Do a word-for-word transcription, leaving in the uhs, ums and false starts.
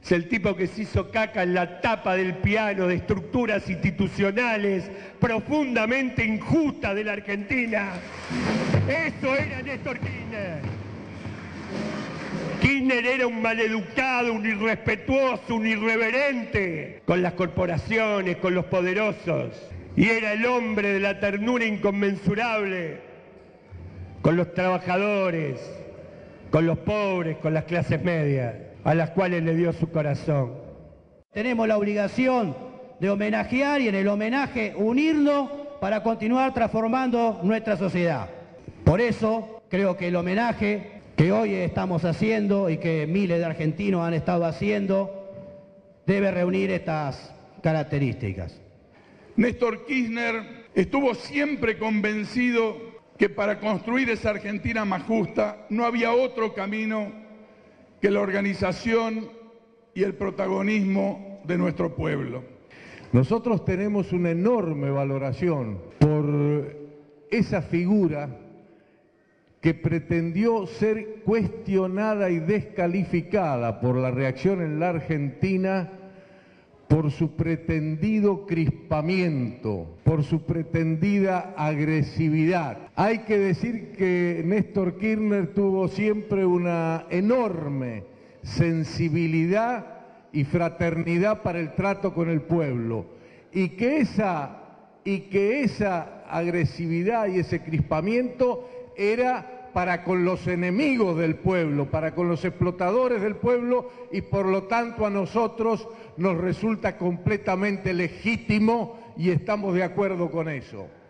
Es el tipo que se hizo caca en la tapa del piano de estructuras institucionales profundamente injustas de la Argentina. Eso era Néstor Kirchner. Kirchner era un maleducado, un irrespetuoso, un irreverente con las corporaciones, con los poderosos. Y era el hombre de la ternura inconmensurable con los trabajadores, con los pobres, con las clases medias, a las cuales le dio su corazón. Tenemos la obligación de homenajear y en el homenaje unirnos para continuar transformando nuestra sociedad. Por eso creo que el homenaje que hoy estamos haciendo y que miles de argentinos han estado haciendo debe reunir estas características. Néstor Kirchner estuvo siempre convencido que para construir esa Argentina más justa no había otro camino que la organización y el protagonismo de nuestro pueblo. Nosotros tenemos una enorme valoración por esa figura que pretendió ser cuestionada y descalificada por la reacción en la Argentina por su pretendido crispamiento, por su pretendida agresividad. Hay que decir que Néstor Kirchner tuvo siempre una enorme sensibilidad y fraternidad para el trato con el pueblo, y que esa, y que esa agresividad y ese crispamiento era para con los enemigos del pueblo, para con los explotadores del pueblo, y por lo tanto a nosotros nos resulta completamente legítimo y estamos de acuerdo con eso.